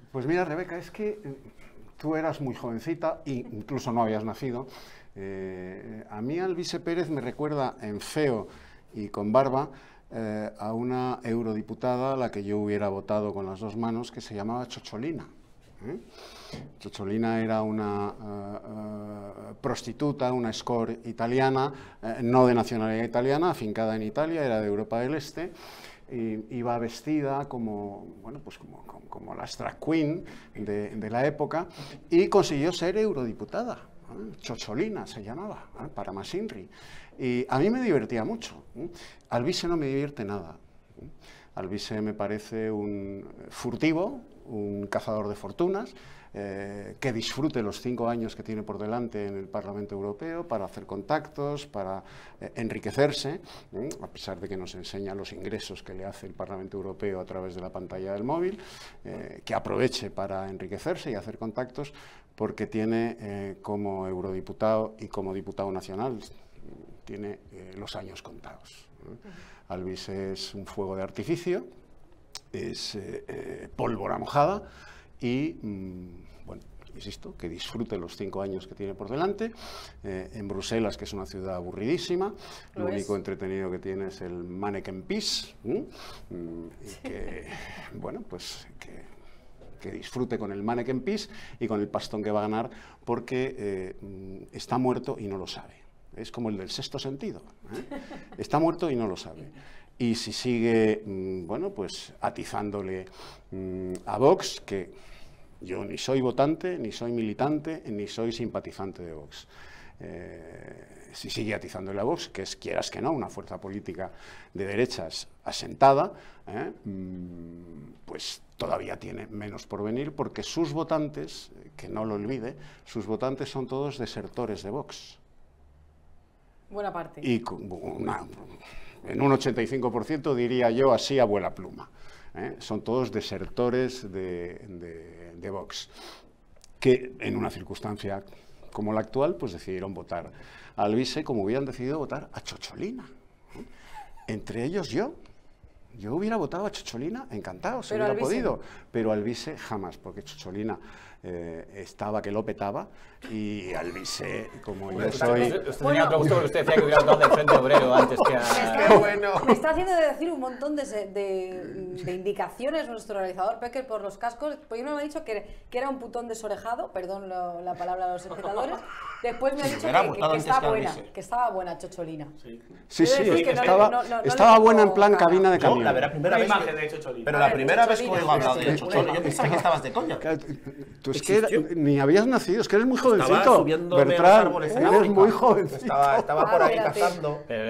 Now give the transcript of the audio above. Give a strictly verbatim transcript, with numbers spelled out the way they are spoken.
Pues mira, Rebeca, es que tú eras muy jovencita e incluso no habías nacido. Eh, a mí Alvise Pérez me recuerda en feo y con barba eh, a una eurodiputada a la que yo hubiera votado con las dos manos, que se llamaba Ciocciolina. ¿eh? Ciocciolina era una uh, uh, prostituta, una escort italiana, uh, no de nacionalidad italiana, afincada en Italia, era de Europa del Este. Y iba vestida como, bueno, pues como, como, como la drag queen de, de la época y consiguió ser eurodiputada. ¿eh? Ciocciolina se llamaba, ¿eh? para más Inri. Y a mí me divertía mucho. ¿eh? Alvise no me divierte nada. ¿eh? Alvise me parece un furtivo, un cazador de fortunas, eh, que disfrute los cinco años que tiene por delante en el Parlamento Europeo para hacer contactos, para eh, enriquecerse, ¿eh? a pesar de que nos enseña los ingresos que le hace el Parlamento Europeo a través de la pantalla del móvil, eh, que aproveche para enriquecerse y hacer contactos, porque tiene eh, como eurodiputado y como diputado nacional, tiene eh, los años contados. ¿eh? Alvise es un fuego de artificio, es eh, eh, pólvora mojada y, mmm, bueno, insisto, que disfrute los cinco años que tiene por delante. Eh, en Bruselas, que es una ciudad aburridísima, lo, lo único entretenido que tiene es el Manneken Pis, ¿eh? y que, bueno, pues que, que disfrute con el Manneken Pis y con el pastón que va a ganar, porque eh, está muerto y no lo sabe. Es como el del sexto sentido, ¿eh? Está muerto y no lo sabe. Y si sigue, mmm, bueno, pues atizándole mmm, a Vox, que yo ni soy votante, ni soy militante, ni soy simpatizante de Vox. Eh, si sigue atizándole a Vox, que es, quieras que no, una fuerza política de derechas asentada, eh, mmm, pues todavía tiene menos por venir, porque sus votantes, que no lo olvide, sus votantes son todos desertores de Vox. Buena parte. Y una, en un ochenta y cinco por ciento diría yo así a vuela pluma. ¿eh? Son todos desertores de, de, de Vox, que en una circunstancia como la actual, pues decidieron votar a Alvise como hubieran decidido votar a Ciocciolina. ¿eh? Entre ellos yo. Yo hubiera votado a Ciocciolina, encantado, si hubiera podido, pero Alvise jamás, porque Ciocciolina eh, estaba que lo petaba y Alvise, como bueno, yo soy... Usted, usted bueno, tenía otro gusto, porque usted decía que hubiera votado del Frente Obrero antes que a... ¡Qué bueno! Me está haciendo decir un montón de, de, de indicaciones nuestro realizador Pecker por los cascos. Primero me ha dicho que, que era un putón desorejado, perdón lo, la palabra de los espectadores. Después me ha dicho que, que, que, estaba buena, que estaba buena Ciocciolina. Sí, sí, sí que estaba, no, no, no estaba buena en plan cabina de camión. La verdad, primera vez imagen que, de Ciocciolina. Pero la primera vez que oigo hablar de Ciocciolina, yo pensaba que estabas de coña. Tú es que ni habías nacido, es que eres muy jovencito. Estaba subiéndome Bertrán, a los árboles en eres África. muy jovencito. Estaba, estaba por ahí cazando.